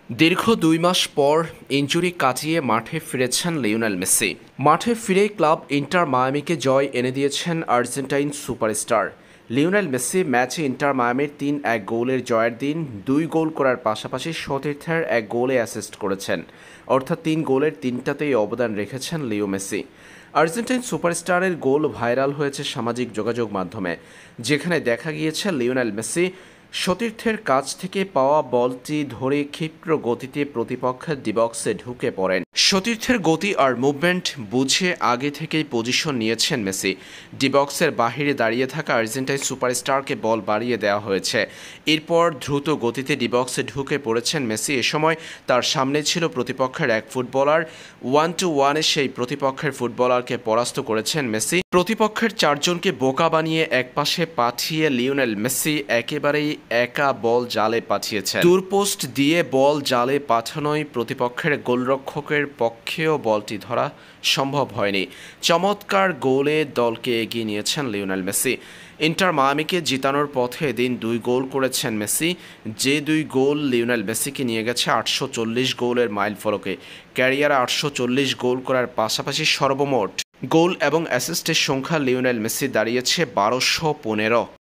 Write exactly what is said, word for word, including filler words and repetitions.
দীর্ঘ দুই মাস পর ইনজুরি কাটিয়ে মাঠে ফিরেছেন লিওনেল মেসি। মাঠে ফিরে ক্লাব ইন্টার মায়ামিকে জয় এনে দিয়েছেন আর্জেন্টাইন সুপারস্টার। লিওনেল মেসি ম্যাচে ইন্টার মায়ামির তিন এক গোলের জয়ের দিন দুই গোল করার পাশাপাশি সতীর্থের এক গোলে অ্যাসিস্ট করেছেন, অর্থাৎ তিন গোলের তিনটাতেই অবদান রেখেছেন লিও মেসি। আর্জেন্টাইন সুপারস্টারের গোল ভাইরাল হয়েছে সামাজিক যোগাযোগ মাধ্যমে, যেখানে দেখা গিয়েছে লিওনেল মেসি সতীর্থের কাছ থেকে পাওয়া বলটি ধরে ক্ষিপ্র গতিতে প্রতিপক্ষের ডিবক্সে ঢুকে পড়েন। সতীর্থের গতি আর মুভমেন্ট বুঝে আগে থেকেই পজিশন নিয়েছেন মেসি। ডিবক্সের বাহিরে দাঁড়িয়ে থাকা আর্জেন্টাইন সুপারস্টারকে বল বাড়িয়ে দেওয়া হয়েছে। এরপর দ্রুত গতিতে ডিবক্সে ঢুকে পড়েছেন মেসি। এ সময় তার সামনে ছিল প্রতিপক্ষের এক ফুটবলার। ওয়ান টু ওয়ানে সেই প্রতিপক্ষের ফুটবলারকে পরাস্ত করেছেন মেসি। প্রতিপক্ষের চারজনকে বোকা বানিয়ে একপাশে পাঠিয়ে লিওনেল মেসি একেবারেই একা বল জালে পাঠিয়েছেন। দূরপোস্ট দিয়ে বল জালে পাঠানোয় প্রতিপক্ষের গোলরক্ষকের পক্ষেও বলটি ধরা সম্ভব হয়নি। চমৎকার গোলে দলকে এগিয়ে নিয়েছেন লিওনেল মেসি। ইন্টার মায়ামিকে জিতানোর পথে এদিন দুই গোল করেছেন মেসি, যে দুই গোল লিওনেল মেসিকে নিয়ে গেছে আটশো চল্লিশ গোলের মাইল ফলকে। ক্যারিয়ারে আটশো চল্লিশ গোল করার পাশাপাশি সর্বমোট গোল এবং অ্যাসিস্টের সংখ্যা লিওনেল মেসি দাঁড়িয়েছে বারোশো পনেরো।